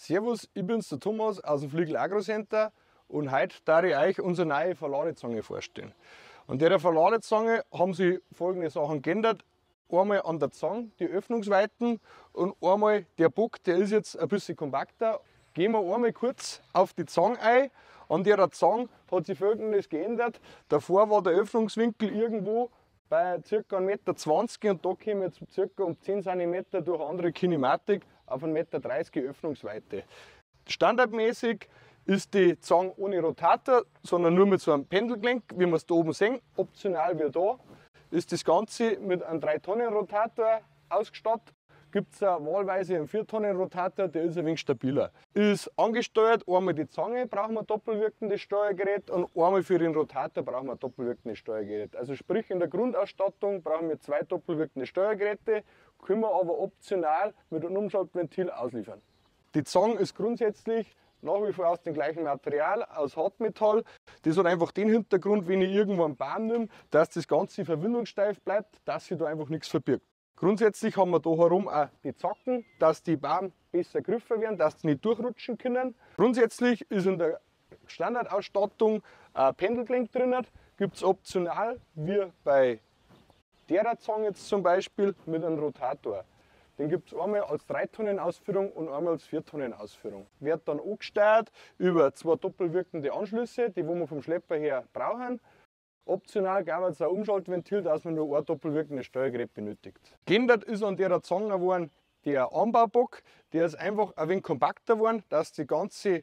Servus, ich bin's, der Thomas aus dem Fliegl Agro Center und heute darf ich euch unsere neue Verladezange vorstellen. An der Verladezange haben sich folgende Sachen geändert. Einmal an der Zange die Öffnungsweiten und einmal der Bock, der ist jetzt ein bisschen kompakter. Gehen wir einmal kurz auf die Zange ein. An der Zange hat sich Folgendes geändert. Davor war der Öffnungswinkel irgendwo bei ca. 1,20 m und da kommen jetzt ca. um 10 cm durch andere Kinematik auf 1,30 m Öffnungsweite. Standardmäßig ist die Zange ohne Rotator, sondern nur mit so einem Pendelgelenk, wie wir es da oben sehen. Optional wie da ist das Ganze mit einem 3-Tonnen-Rotator ausgestattet. Gibt es wahlweise einen 4-Tonnen-Rotator, der ist ein wenig stabiler. Ist angesteuert, einmal die Zange brauchen wir ein doppelwirkendes Steuergerät und einmal für den Rotator brauchen wir ein doppelwirkendes Steuergerät. Also sprich in der Grundausstattung brauchen wir 2 doppelwirkende Steuergeräte, können wir aber optional mit einem Umschaltventil ausliefern. Die Zange ist grundsätzlich nach wie vor aus dem gleichen Material, aus Hartmetall. Das hat einfach den Hintergrund, wenn ich irgendwo einen Baum nehme, dass das Ganze verwindungssteif bleibt, dass sich da einfach nichts verbirgt. Grundsätzlich haben wir da herum auch die Zacken, dass die Baum besser griffer werden, dass sie nicht durchrutschen können. Grundsätzlich ist in der Standardausstattung ein Pendelgelenk drin. Gibt es optional, wie bei der Zange jetzt zum Beispiel, mit einem Rotator. Den gibt es einmal als 3-Tonnen-Ausführung und einmal als 4-Tonnen-Ausführung. Wird dann angesteuert über 2 doppelwirkende Anschlüsse, die wir vom Schlepper her brauchen. Optional gab es ein Umschaltventil, dass man nur ein doppelwirkendes Steuergerät benötigt. Geändert ist an der Zange geworden der Anbaubock. Der ist einfach ein wenig kompakter geworden, dass die ganze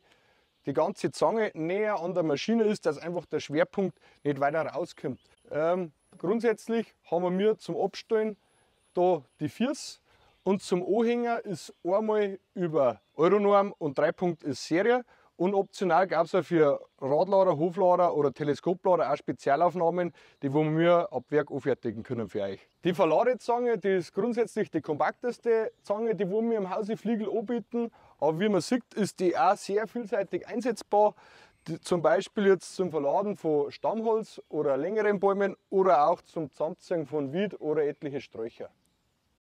Zange näher an der Maschine ist, dass einfach der Schwerpunkt nicht weiter rauskommt. Grundsätzlich haben wir zum Abstellen da die Füße. Und zum Anhänger ist einmal über Euronorm und 3-Punkt ist Serie. Und optional gab es auch für Radlader, Hoflader oder Teleskoplader auch Spezialaufnahmen, die wir ab Werk anfertigen können für euch. Die Verladezange, die ist grundsätzlich die kompakteste Zange, die wir im Hause Fliegl anbieten. Aber wie man sieht, ist die auch sehr vielseitig einsetzbar. Zum Beispiel jetzt zum Verladen von Stammholz oder längeren Bäumen oder auch zum Zusammenziehen von Wied oder etliche Sträucher.